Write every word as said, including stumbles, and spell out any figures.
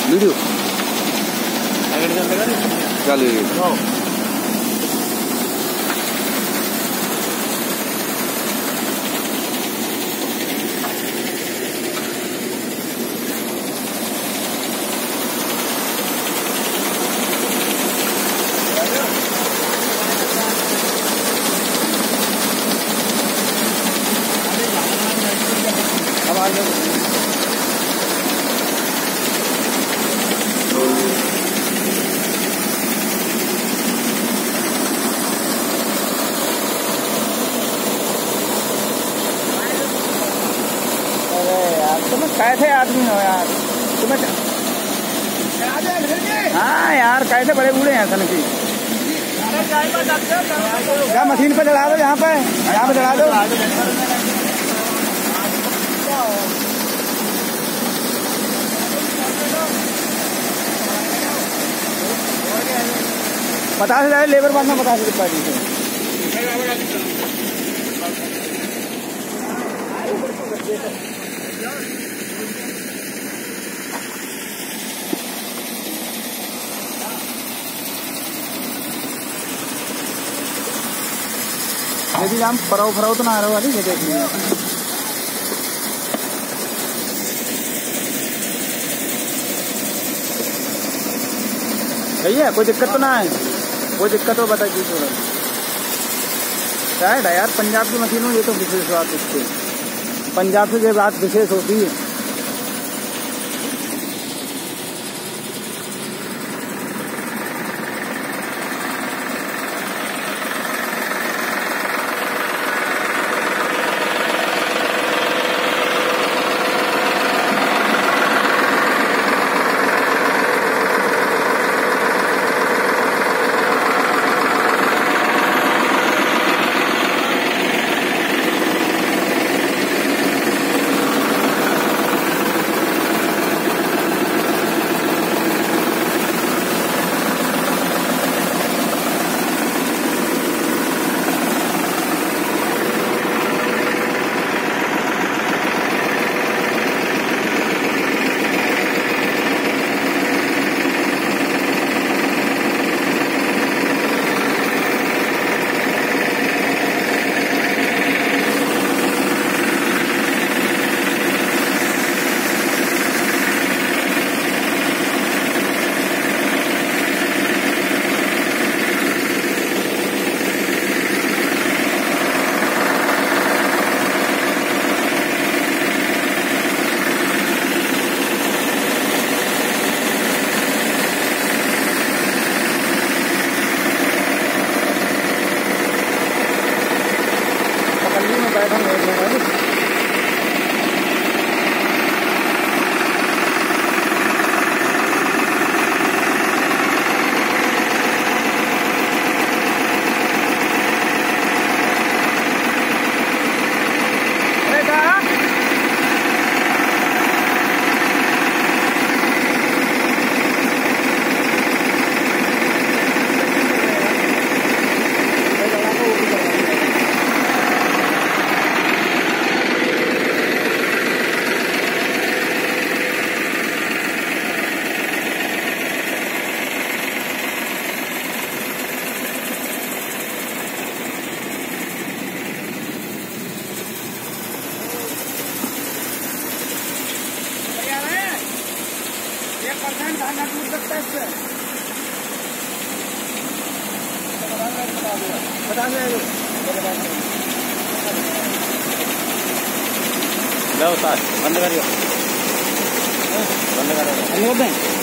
Video चल तुम्हें कैसे आदमी हो यार तुम्हें। हाँ यार कैसे बड़े बूढ़े हैं सन की। क्या मशीन पे चढ़ा दो, यहाँ पे यहाँ पे चढ़ा दो। पचास हजार लेबर बांधना, पचास रुपया दी यदि हम पराव फराव तो ना आ रहा वाली ये देख लीजिए। सही है, कोई दिक्कत तो ना है। कोई दिक्कत हो बता दीजिए। शायद है यार पंजाब की मशीनों ये तो विशेष बात इसकी, पंजाब से ये बात विशेष होती है। बंद करियो, बंद करो, बंद कर दें।